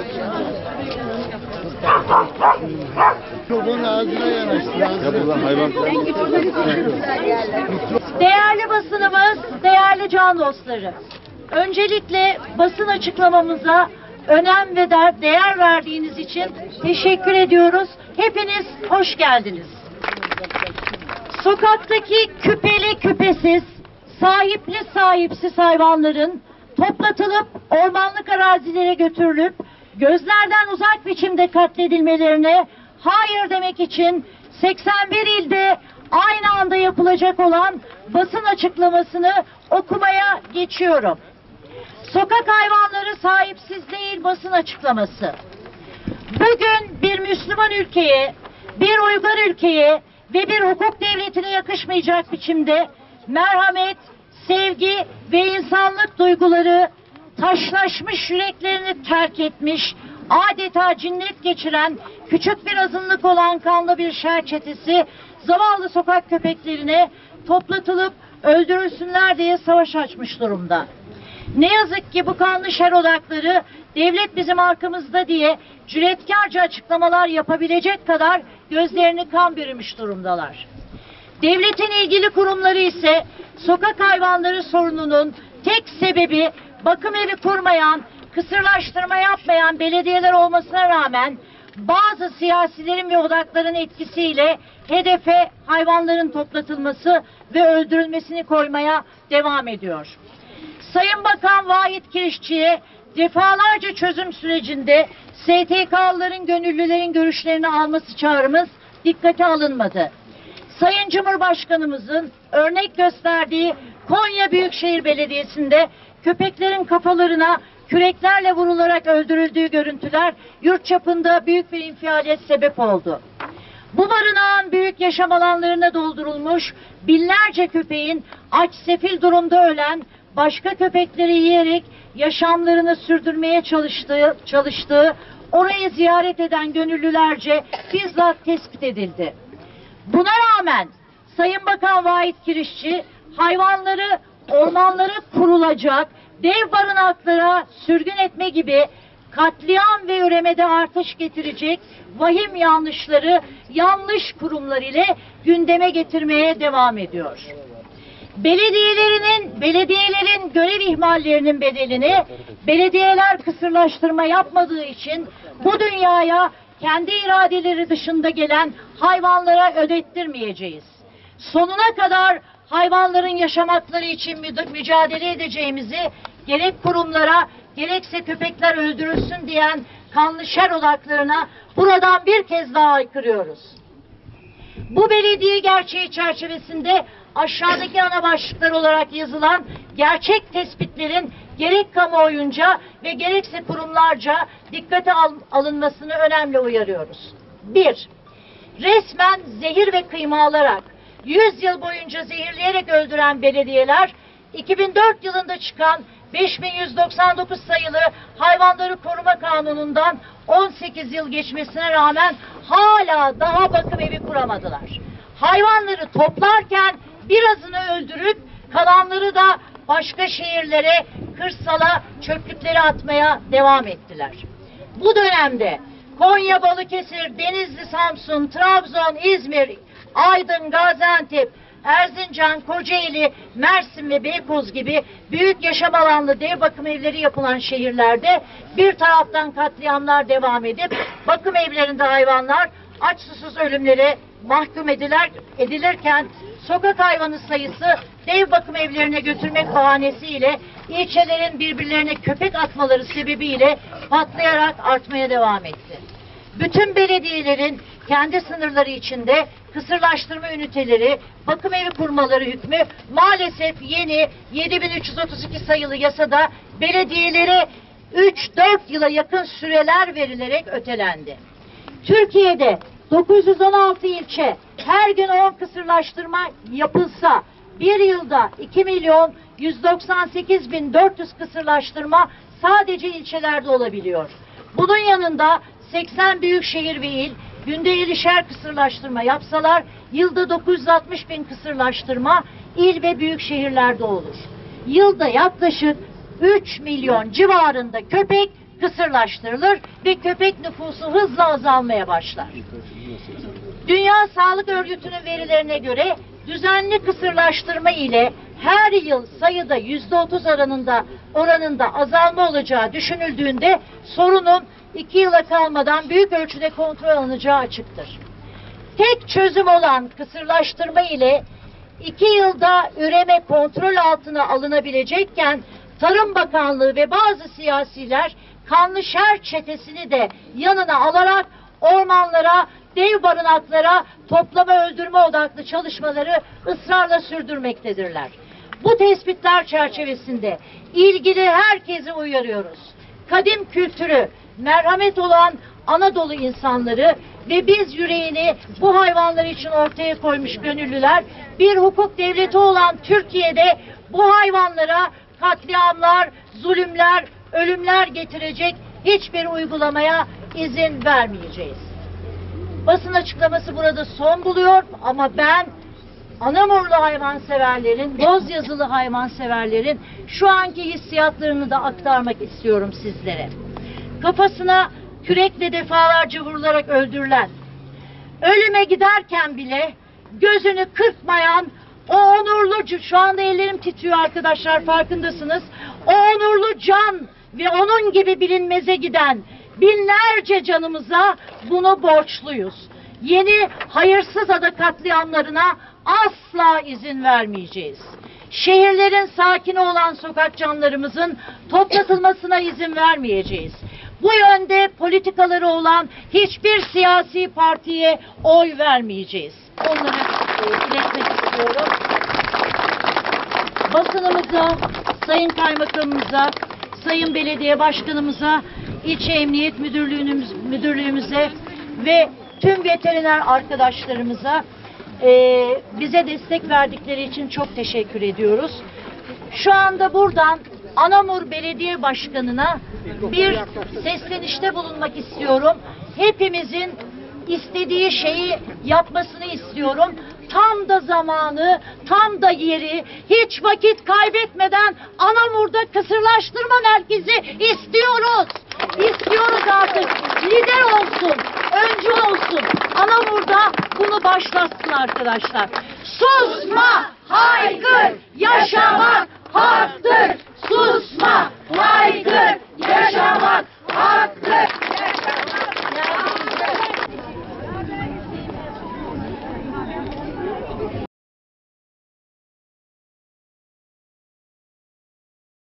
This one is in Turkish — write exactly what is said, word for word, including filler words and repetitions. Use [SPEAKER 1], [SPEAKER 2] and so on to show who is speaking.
[SPEAKER 1] Çok onun ağzına yanaştı. Yapılan hayvan.
[SPEAKER 2] Değerli basınımız, değerli can dostları. Öncelikle basın açıklamamıza önem ve değer verdiğiniz için teşekkür ediyoruz. Hepiniz hoş geldiniz. Sokaktaki küpeli küpesiz, sahipli sahipsiz hayvanların toplatılıp ormanlık arazilere götürülüp gözlerden uzak biçimde katledilmelerine hayır demek için seksen bir ilde aynı anda yapılacak olan basın açıklamasını okumaya geçiyorum. Sokak hayvanları sahipsiz değil basın açıklaması. Bugün bir Müslüman ülkeye, bir uygar ülkeye ve bir hukuk devletine yakışmayacak biçimde merhamet, sevgi ve insanlık duyguları taşlaşmış yüreklerini terk etmiş, adeta cinnet geçiren, küçük bir azınlık olan kanlı bir şer çetesi zavallı sokak köpeklerine toplatılıp öldürülsünler diye savaş açmış durumda. Ne yazık ki bu kanlı şer odakları devlet bizim arkamızda diye cüretkarca açıklamalar yapabilecek kadar gözlerini kan bürümüş durumdalar. Devletin ilgili kurumları ise sokak hayvanları sorununun tek sebebi bakım evi kurmayan, kısırlaştırma yapmayan belediyeler olmasına rağmen bazı siyasilerin ve odakların etkisiyle hedefe hayvanların toplatılması ve öldürülmesini koymaya devam ediyor. Sayın Bakan Vahit Kirişçi'ye defalarca çözüm sürecinde S T K'lıların, gönüllülerin görüşlerini alması çağrımız dikkate alınmadı. Sayın Cumhurbaşkanımızın örnek gösterdiği Konya Büyükşehir Belediyesi'nde köpeklerin kafalarına küreklerle vurularak öldürüldüğü görüntüler yurt çapında büyük bir infiale sebep oldu. Bu barınağın büyük yaşam alanlarına doldurulmuş binlerce köpeğin aç sefil durumda ölen, başka köpekleri yiyerek yaşamlarını sürdürmeye çalıştığı, çalıştığı orayı ziyaret eden gönüllülerce bizzat tespit edildi. Buna rağmen Sayın Bakan Vahit Kirişçi hayvanları ormanlara kurulacak dev barınaklara sürgün etme gibi katliam ve üremede artış getirecek vahim yanlışları yanlış kurumlar ile gündeme getirmeye devam ediyor. Belediyelerinin, belediyelerin görev ihmallerinin bedelini belediyeler kısırlaştırma yapmadığı için bu dünyaya kendi iradeleri dışında gelen hayvanlara ödettirmeyeceğiz. Sonuna kadar hayvanların yaşam hakları için mücadele edeceğimizi gerek kurumlara gerekse köpekler öldürülsün diyen kanlı şer odaklarına buradan bir kez daha aykırıyoruz. Bu belediye gerçeği çerçevesinde aşağıdaki ana başlıklar olarak yazılan gerçek tespitlerin gerek kamuoyunca ve gerekse kurumlarca dikkate al alınmasını önemli uyarıyoruz. Bir, resmen zehir ve kıyma alarak yüz yıl boyunca zehirleyerek öldüren belediyeler iki bin dört yılında çıkan beş bin yüz doksan dokuz sayılı Hayvanları Koruma Kanunu'ndan on sekiz yıl geçmesine rağmen hala daha bakım evi kuramadılar. Hayvanları toplarken birazını öldürüp kalanları da başka şehirlere, kırsala, çöplüklere atmaya devam ettiler. Bu dönemde Konya, Balıkesir, Denizli, Samsun, Trabzon, İzmir, Aydın, Gaziantep, Erzincan, Kocaeli, Mersin ve Beykoz gibi büyük yaşam alanlı dev bakım evleri yapılan şehirlerde bir taraftan katliamlar devam edip bakım evlerinde hayvanlar aç susuz ölümlere mahkum edilir, edilirken sokak hayvanı sayısı dev bakım evlerine götürmek bahanesiyle ilçelerin birbirlerine köpek atmaları sebebiyle patlayarak artmaya devam etti. Bütün belediyelerin kendi sınırları içinde kısırlaştırma üniteleri, bakım evi kurmaları hükmü maalesef yeni yedi bin üç yüz otuz iki sayılı yasada belediyelere üç dört yıla yakın süreler verilerek ötelendi. Türkiye'de dokuz yüz on altı ilçe her gün on kısırlaştırma yapılsa bir yılda iki milyon yüz doksan sekiz bin dört yüz kısırlaştırma sadece ilçelerde olabiliyor. Bunun yanında seksen büyük şehir ve il günde yedişer kısırlaştırma yapsalar yılda dokuz yüz altmış bin kısırlaştırma il ve büyük şehirlerde olur. Yılda yaklaşık üç milyon civarında köpek kısırlaştırılır ve köpek nüfusu hızla azalmaya başlar. Dünya Sağlık Örgütü'nün verilerine göre düzenli kısırlaştırma ile her yıl sayıda yüzde otuz oranında oranında azalma olacağı düşünüldüğünde sorunun iki yıla kalmadan büyük ölçüde kontrol alınacağı açıktır. Tek çözüm olan kısırlaştırma ile iki yılda üreme kontrol altına alınabilecekken Tarım Bakanlığı ve bazı siyasiler Kanlışer çetesini de yanına alarak ormanlara, dev barınaklara toplama öldürme odaklı çalışmaları ısrarla sürdürmektedirler. Bu tespitler çerçevesinde ilgili herkesi uyarıyoruz. Kadim kültürü, merhamet olan Anadolu insanları ve biz yüreğini bu hayvanlar için ortaya koymuş gönüllüler, bir hukuk devleti olan Türkiye'de bu hayvanlara katliamlar, zulümler, ölümler getirecek hiçbir uygulamaya izin vermeyeceğiz. Basın açıklaması burada son buluyor ama ben Anamurlu hayvanseverlerin, doz yazılı hayvanseverlerin şu anki hissiyatlarını da aktarmak istiyorum sizlere. Kafasına kürekle defalarca vurularak öldürülen, ölüme giderken bile gözünü kırpmayan o onurlu, şu anda ellerim titriyor arkadaşlar, farkındasınız. O onurlu can ve onun gibi bilinmeze giden binlerce canımıza bunu borçluyuz. Yeni hayırsız ada katliamlarına asla izin vermeyeceğiz. Şehirlerin sakini olan sokak canlarımızın toplatılmasına izin vermeyeceğiz. Bu yönde politikaları olan hiçbir siyasi partiye oy vermeyeceğiz. Onları e, iletmek istiyorum. Basınımıza, Sayın Kaymakamımıza, Sayın Belediye Başkanımıza, İlçe Emniyet Müdürlüğümüz, Müdürlüğümüze ve tüm veteriner arkadaşlarımıza e, bize destek verdikleri için çok teşekkür ediyoruz. Şu anda buradan Anamur Belediye Başkanı'na bir seslenişte bulunmak istiyorum. Hepimizin istediği şeyi yapmasını istiyorum. Tam da zamanı, tam da yeri, hiç vakit kaybetmeden Anamur'da kısırlaştırma merkezi istiyoruz. İstiyoruz artık. Lider olsun, öncü olsun. Anamur'da bunu başlatsın arkadaşlar. Susma, haykır, yaşamak haktır. Susma,